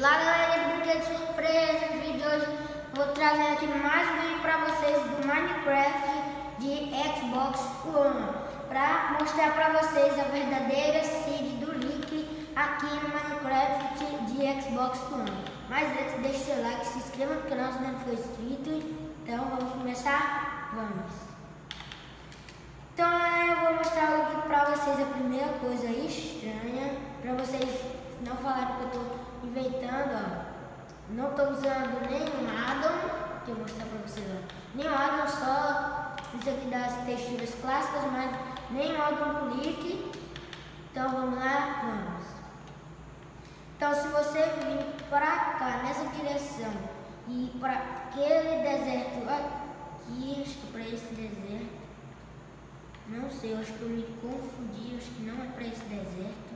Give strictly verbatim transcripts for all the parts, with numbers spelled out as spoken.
Olá galera do Brinquedo Surpresa, no vídeo de hoje vou trazer aqui mais um vídeo para vocês do Minecraft de Xbox One, para mostrar para vocês a verdadeira seed do link aqui no Minecraft de Xbox One. Mas antes, deixe seu like, se inscreva no canal se não for inscrito. Então vamos começar? Vamos! Então eu vou mostrar aqui para vocês a primeira coisa estranha, para vocês não falarem que eu estou inventando, ó. Não estou usando nenhum addon, que eu vou mostrar para vocês, ó. Nenhum addon, só isso aqui das texturas clássicas, mas nenhum addon do leak. Então vamos lá, vamos. Então se você vir para cá, nessa direção, e para aquele deserto aqui, acho que para esse deserto, não sei, eu acho que eu me confundi, acho que não é para esse deserto.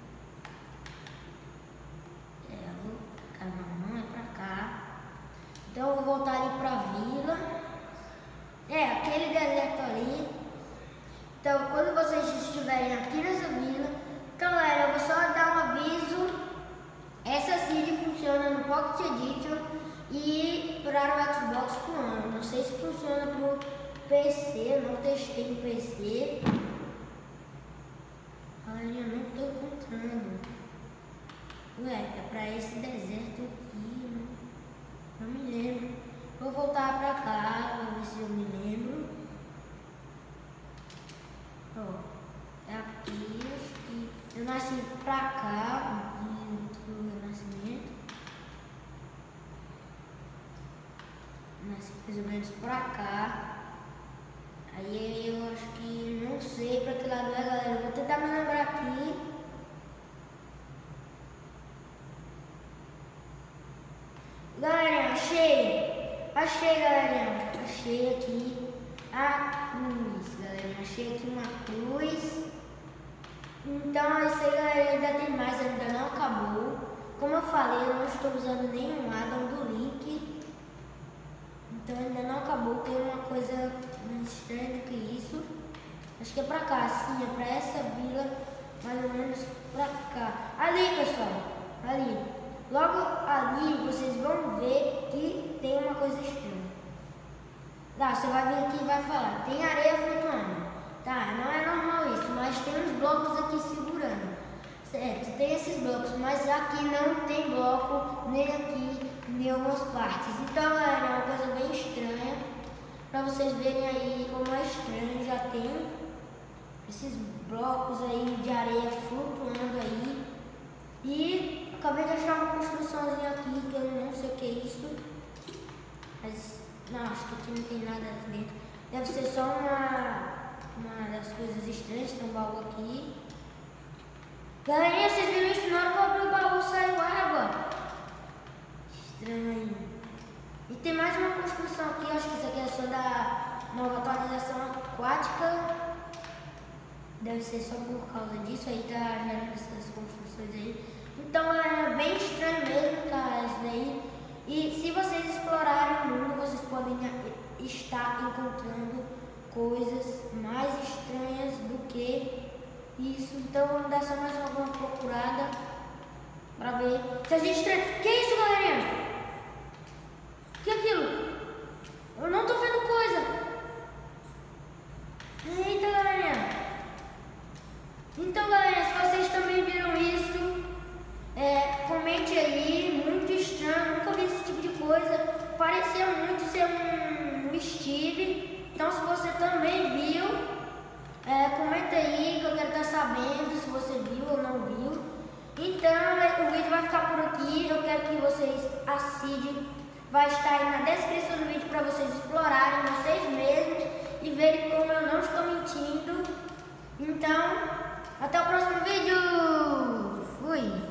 Não, não é pra cá. Então eu vou voltar ali pra vila. É, aquele deserto ali. Então quando vocês estiverem aqui nessa vila, galera, eu vou só dar um aviso. Essa seed funciona no Pocket Edition e para o Xbox One. Não sei se funciona pro P C, eu não testei no P C. Ai, eu não tô encontrando. Ué, é pra esse deserto aqui, não, não me lembro. Vou voltar pra cá, pra ver se eu me lembro. Ó, é aqui, acho que eu nasci pra cá, do nascimento. Nasci mais ou menos pra cá. Aí eu acho que não sei pra que lado é, galera. Eu vou tentar me lembrar aqui. Galerinha, achei, achei galerinha, achei aqui a cruz, galerinha, achei aqui uma cruz. Então é isso aí, galera, ainda tem mais, ainda não acabou. Como eu falei, eu não estou usando nenhum addon do link, então ainda não acabou. Tem uma coisa mais estranha do que isso. Acho que é pra cá, sim, é pra essa vila, mais ou menos pra cá. Ali, pessoal, ali. Logo ali vocês vão ver que tem uma coisa estranha. Tá, você vai vir aqui e vai falar, tem areia flutuando. Tá, não é normal isso, mas tem uns blocos aqui segurando. Certo, tem esses blocos, mas aqui não tem bloco, nem aqui, nem algumas partes. Então, galera, é uma coisa bem estranha. Pra vocês verem aí como é estranho, já tem esses blocos aí de areia flutuando aí. E acabei de achar uma construçãozinha aqui que eu não sei o que é isso. Mas não, acho que aqui não tem nada dentro. Deve ser só uma, uma das coisas estranhas. Tem um baú aqui. Galerinha, vocês viram isso? Na hora que eu abri o baú saiu água. Estranho. E tem mais uma construção aqui. Acho que isso aqui é só da nova atualização aquática. Deve ser só por causa disso aí, tá gerando essas construções aí. Então é bem estranho mesmo, tá, isso daí. E se vocês explorarem o mundo, vocês podem estar encontrando coisas mais estranhas do que isso. Então vamos dar só mais uma procurada pra ver se a gente estranha. Que é isso, galerinha? Que é aquilo? Eu não tô vendo coisa. Eita, galerinha. Então, galera, se vocês também viram isso, é, comente aí, muito estranho, nunca vi esse tipo de coisa, parecia muito ser um, um Steve. Então se você também viu, é, comenta aí que eu quero estar sabendo se você viu ou não viu. Então é, o vídeo vai ficar por aqui, eu quero que vocês, a seed vai estar aí na descrição do vídeo para vocês explorarem vocês mesmos e verem como eu não estou mentindo. Então, até o próximo vídeo, fui!